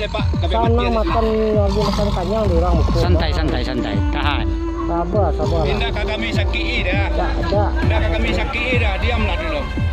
Pak. Sana makan lagi makan kanyang di orang. Santai, santai, santai. Tahan. Sabar, sabar. Tindak kami sakit dah. Tak. Tindak kami sakit dah. Diamlah dulu.